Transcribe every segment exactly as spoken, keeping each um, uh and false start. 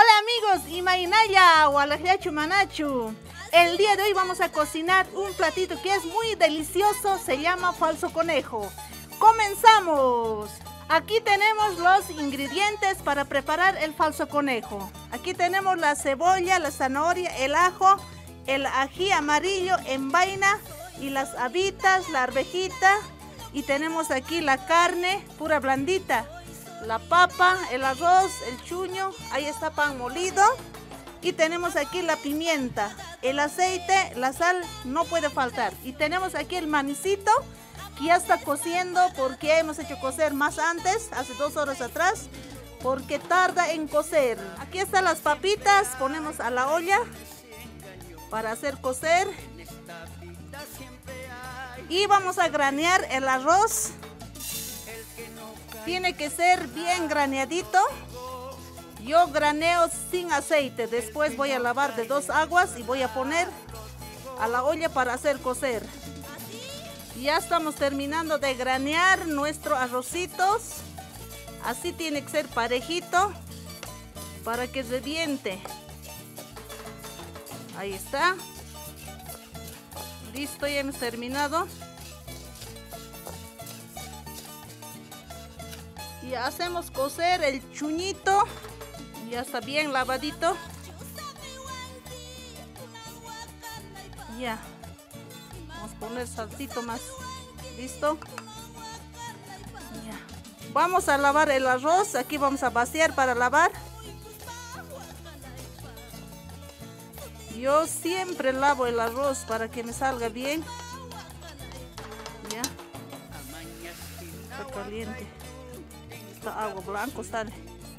Hola amigos, Imainaya, Walajachu Manachu. El día de hoy vamos a cocinar un platito que es muy delicioso, se llama falso conejo. ¡Comenzamos! Aquí tenemos los ingredientes para preparar el falso conejo. Aquí tenemos la cebolla, la zanahoria, el ajo, el ají amarillo en vaina y las habitas, la arvejita. Y tenemos aquí la carne pura blandita, la papa, el arroz, el chuño, ahí está pan molido. Y tenemos aquí la pimienta, el aceite, la sal no puede faltar. Y tenemos aquí el manicito que ya está cociendo porque hemos hecho cocer más antes, hace dos horas atrás, porque tarda en cocer. Aquí están las papitas, ponemos a la olla para hacer cocer. Y vamos a granear el arroz. Tiene que ser bien graneadito. Yo graneo sin aceite, después voy a lavar de dos aguas y voy a poner a la olla para hacer cocer. Ya estamos terminando de granear nuestros arrocitos. Así tiene que ser parejito para que reviente. Ahí está. Listo, ya hemos terminado. Y hacemos cocer el chuñito. Ya está bien lavadito. Ya. Vamos a poner salsito más. Listo. Ya. Vamos a lavar el arroz. Aquí vamos a vaciar para lavar. Yo siempre lavo el arroz para que me salga bien. Ya. Está caliente. Está agua blanco sale.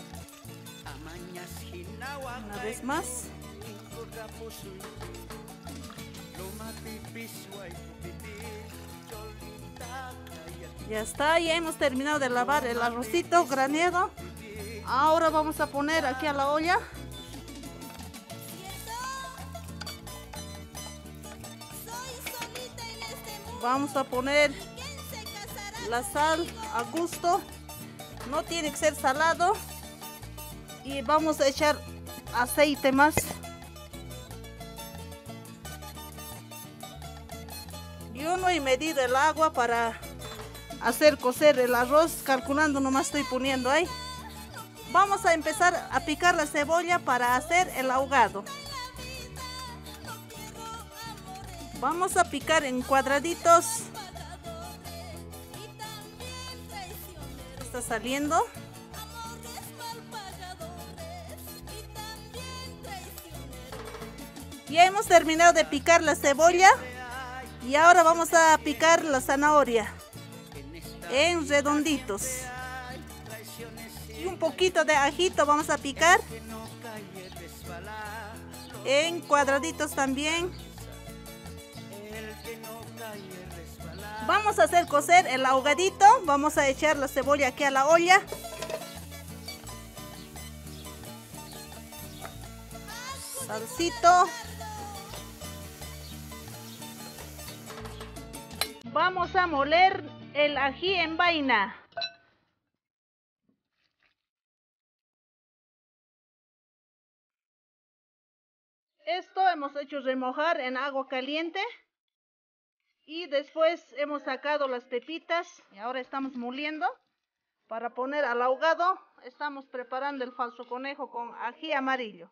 Una vez más. Ya está, ya hemos terminado de lavar el arrocito graneado. Ahora vamos a poner aquí a la olla. Vamos a poner la sal a gusto. No tiene que ser salado. Y vamos a echar aceite más. Yo no he medido el agua para hacer cocer el arroz, calculando nomás estoy poniendo ahí. Vamos a empezar a picar la cebolla para hacer el ahogado. Vamos a picar en cuadraditos. Está saliendo. Ya hemos terminado de picar la cebolla y ahora vamos a picar la zanahoria en redonditos. Y un poquito de ajito vamos a picar en cuadraditos también. Vamos a hacer cocer el ahogadito. Vamos a echar la cebolla aquí a la olla. Salsito. Vamos a moler el ají en vaina. Esto hemos hecho remojar en agua caliente. Y después hemos sacado las pepitas. Y ahora estamos moliendo para poner al ahogado. Estamos preparando el falso conejo con ají amarillo.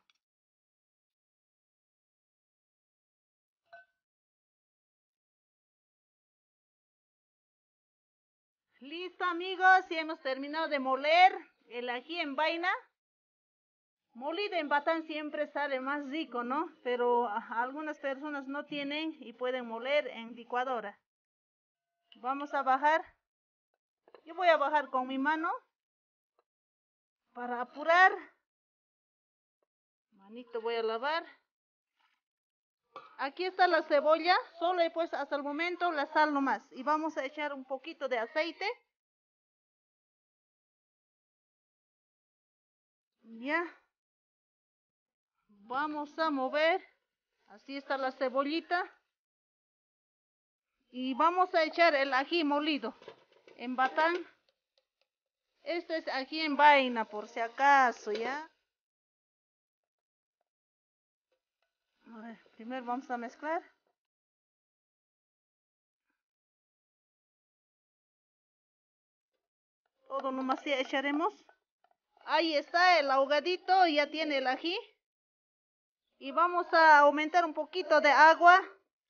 Listo amigos, y hemos terminado de moler el ají en vaina. Molido en batán siempre sale más rico, ¿no? Pero algunas personas no tienen y pueden moler en licuadora. Vamos a bajar. Yo voy a bajar con mi mano para apurar. Manito voy a lavar. Aquí está la cebolla, solo he puesto hasta el momento la sal nomás. Y vamos a echar un poquito de aceite. Ya. Vamos a mover. Así está la cebollita. Y vamos a echar el ají molido en batán. Este es ají en vaina por si acaso, ¿ya? A ver, primero vamos a mezclar. Todo nomás ya echaremos. Ahí está el ahogadito, ya tiene el ají. Y vamos a aumentar un poquito de agua.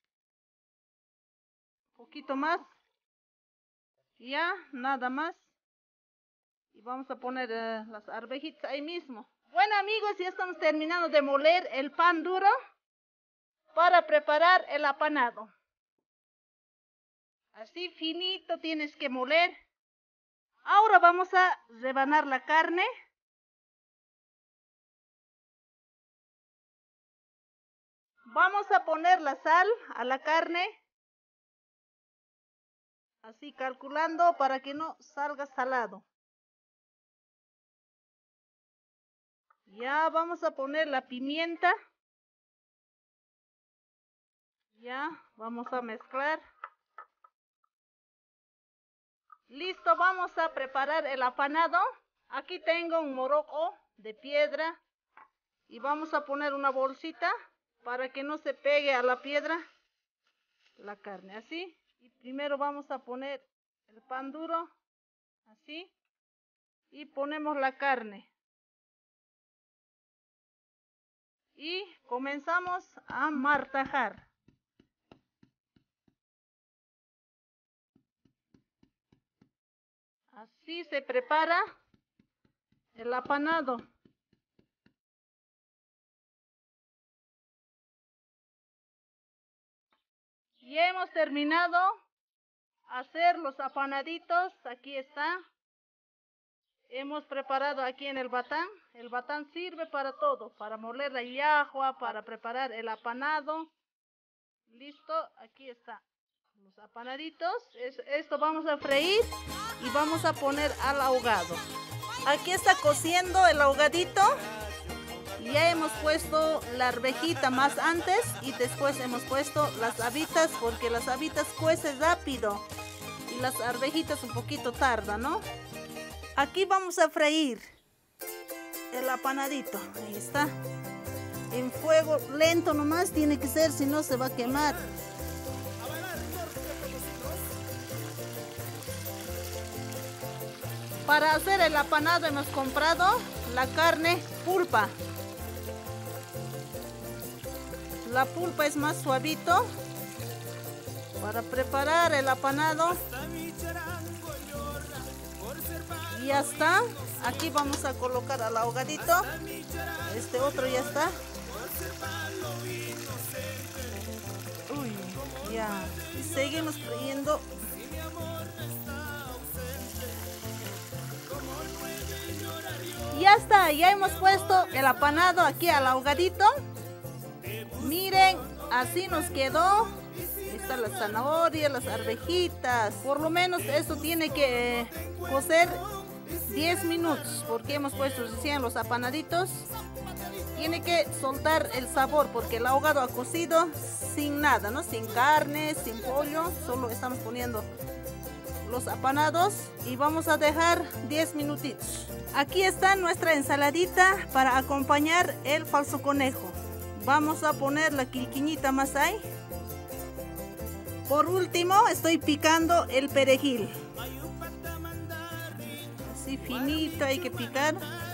Un poquito más. Ya, nada más. Y vamos a poner uh, las arvejitas ahí mismo. Bueno amigos, ya estamos terminando de moler el pan duro para preparar el apanado. Así finito tienes que moler. Ahora vamos a rebanar la carne. Vamos a poner la sal a la carne. Así calculando para que no salga salado. Ya vamos a poner la pimienta. Ya vamos a mezclar. Listo, vamos a preparar el apanado. Aquí tengo un morocco de piedra. Y vamos a poner una bolsita para que no se pegue a la piedra la carne. Así. Y primero vamos a poner el pan duro. Así. Y ponemos la carne. Y comenzamos a martajar. Así se prepara el apanado. Ya hemos terminado a hacer los apanaditos. Aquí está. Hemos preparado aquí en el batán. El batán sirve para todo, para moler la llajua, para preparar el apanado. Listo, aquí está. Los apanaditos. Es, esto vamos a freír y vamos a poner al ahogado. Aquí está cociendo el ahogadito. Ya hemos puesto la arvejita más antes y después hemos puesto las habitas porque las habitas cuecen rápido y las arvejitas un poquito tardan, ¿no? Aquí vamos a freír el apanadito. Ahí está. En fuego lento nomás tiene que ser, si no se va a quemar. Para hacer el apanado hemos comprado la carne pulpa. La pulpa es más suavito. Para preparar el apanado. Y ya está. Aquí vamos a colocar al ahogadito. Este otro ya está. Uy, ya. Y seguimos friendo. Ya está, ya hemos puesto el apanado aquí al ahogadito. Miren, así nos quedó. Están las zanahorias, las arvejitas. Por lo menos esto tiene que cocer diez minutos porque hemos puesto recién los apanaditos. Tiene que soltar el sabor porque el ahogado ha cocido sin nada, ¿no? Sin carne, sin pollo. Solo estamos poniendo los apanados y vamos a dejar diez minutitos. Aquí está nuestra ensaladita para acompañar el falso conejo. Vamos a poner la quilquiñita más ahí. Por último estoy picando el perejil. Así finito hay que picar.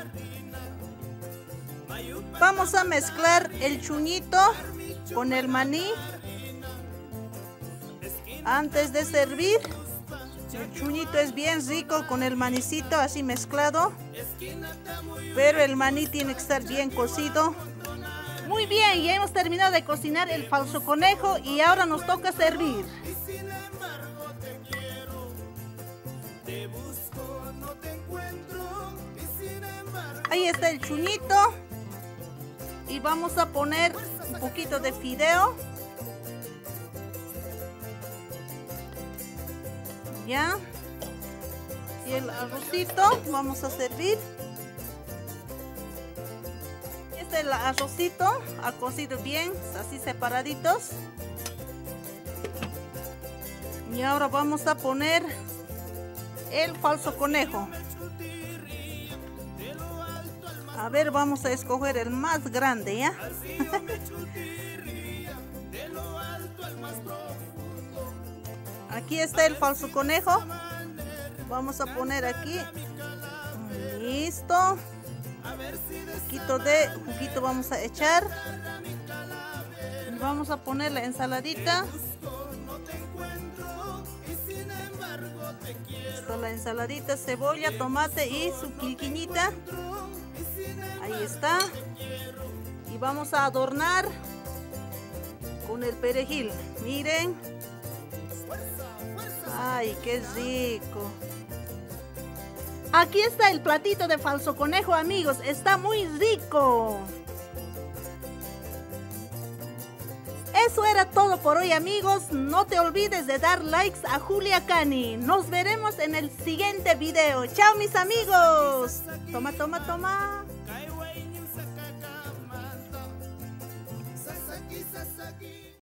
Vamos a mezclar el chuñito con el maní antes de servir. El chuñito es bien rico con el manicito así mezclado, pero el maní tiene que estar bien cocido. Muy bien, ya hemos terminado de cocinar el falso conejo y ahora nos toca servir. Ahí está el chuñito y vamos a poner un poquito de fideo. Ya. Y el arrocito vamos a servir. Este es el arrocito, ha cocido bien, así separaditos. Y ahora vamos a poner el falso conejo. A ver, vamos a escoger el más grande, ¿ya? Aquí está el falso conejo. Vamos a poner aquí. Listo. Un poquito de juguito vamos a echar. Y vamos a poner la ensaladita. Listo, la ensaladita, cebolla, tomate y su quilquiñita. Ahí está. Y vamos a adornar con el perejil. Miren. Ay, qué rico. Aquí está el platito de falso conejo, amigos. Está muy rico. Eso era todo por hoy, amigos. No te olvides de dar likes a Julia Cani. Nos veremos en el siguiente video. Chao, mis amigos. Toma, toma, toma.